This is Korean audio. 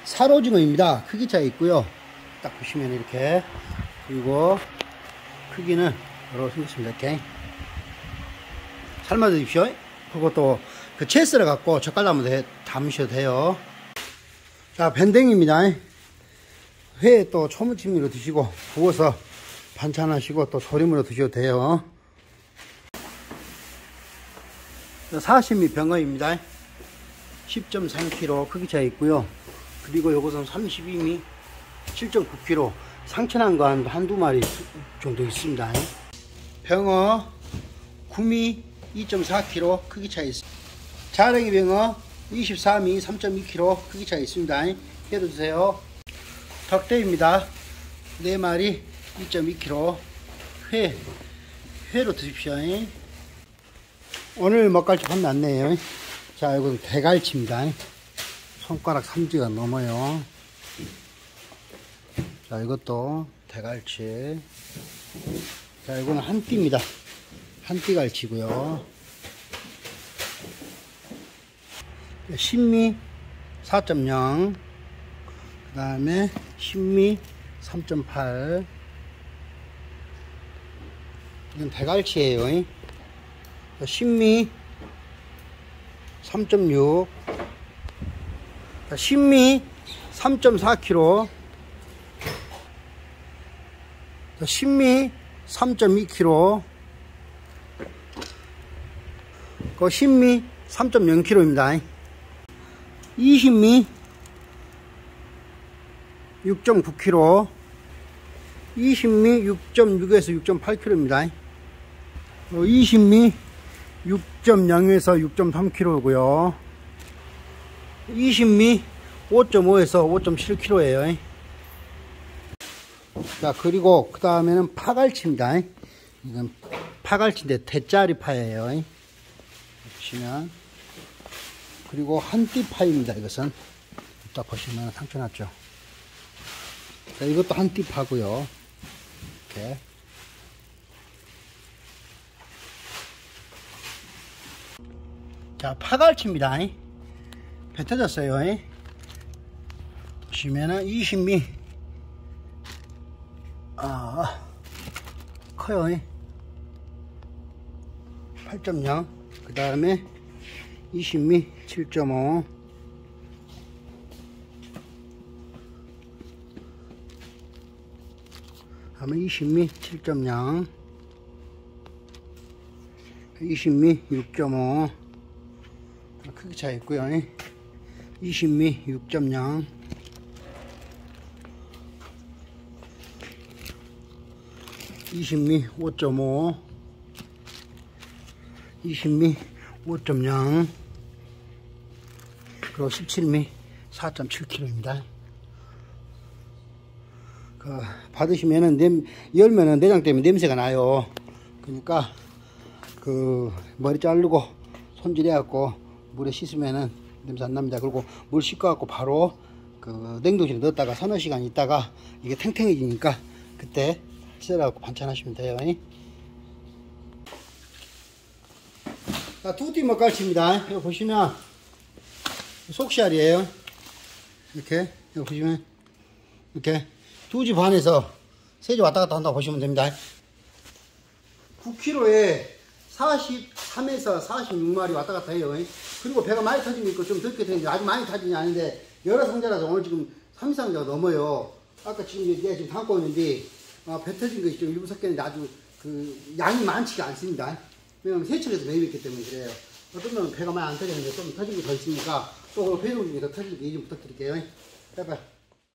살오징어입니다. 크기 차이 있고요. 딱 보시면 이렇게, 그리고 크기는 이렇게 생겼습니다. 이렇게 삶아 드십시오. 그것도 그 채썰어 갖고 젓갈 담으셔도 돼요. 자, 밴댕입니다. 회 또 초무침으로 드시고 구워서 반찬하시고 또 조림으로 드셔도 돼요. 사시미 병어입니다. 10.3kg 크기 차이 있고요. 그리고 요것은 32미 7.9kg, 상처난 거 한두 마리 정도 있습니다. 병어 구미 2.4kg 크기 차이 있습니다. 자랭이 병어 24미 3.2kg 크기 차이 있습니다. 해도 주세요. 덕대입니다. 4마리 2.2kg. 회로 드십시오. 오늘 먹갈치 판매 안내요. 자, 이건 대갈치입니다. 손가락 3지가 넘어요. 자, 이것도 대갈치. 자, 이거는 한띠입니다. 한띠갈치고요. 신미 4.0, 그 다음에 신미 3.8. 이건 대갈치예요. 신미 3.6, 신미 3.4kg, 신미 3.2kg, 그 신미 3.0kg입니다. 20미 6.9kg, 20미 6.6에서 6.8kg입니다. 20미 6.0에서 6.3kg고요. 20미 5.5에서 5.7kg예요. 자, 그리고 그 다음에는 파갈치입니다. 이건 파갈치인데 대짜리 파예요. 보시면. 그리고 한띠 파입니다. 이것은 딱 보시면 상처 났죠. 자, 이것도 한띠 파고요. 이렇게. 자, 파갈치입니다. 배 터졌어요. 보시면은 20미 커요. 8.0. 그 다음에 20미 7.5. 다음에 20미 7.0, 20미 6.5. 크기 차이 있고요. 20미 6.0, 20미 5.5, 20미 5.0, 그리고 17미 4.7kg입니다. 받으시면은 열면은 내장 때문에 냄새가 나요. 그러니까 머리 자르고 손질해 갖고 물에 씻으면은 냄새 안 납니다. 그리고 물 씻고 갖고 바로 냉동실에 넣었다가 서너 시간 있다가 이게 탱탱해지니까 그때 썰어 갖고 반찬하시면 돼요. 자, 두띠 먹갈치입니다. 여기 보시면 속시알이에요. 이렇게 여기 보시면 이렇게 2지 반에서 3지 왔다 갔다 한다고 보시면 됩니다. 9kg에 43에서 46마리 왔다 갔다 해요. 그리고 배가 많이 터지니까 좀 적게 터지는데 아주 많이 타지는 않은데 여러 상자라서 오늘 지금 3상자가 넘어요. 아까 지금 얘가 지금 담고 있는데 배 터진 것이 좀 일부 섞였는데 아주 양이 많지가 않습니다. 왜냐면 세척에서 매입했기 때문에 그래요. 어떤 놈은 배가 많이 안 터지는데 좀 터진 게 더 있으니까 또 배송 중에 더 터지게 좀 부탁드릴게요. 해봐.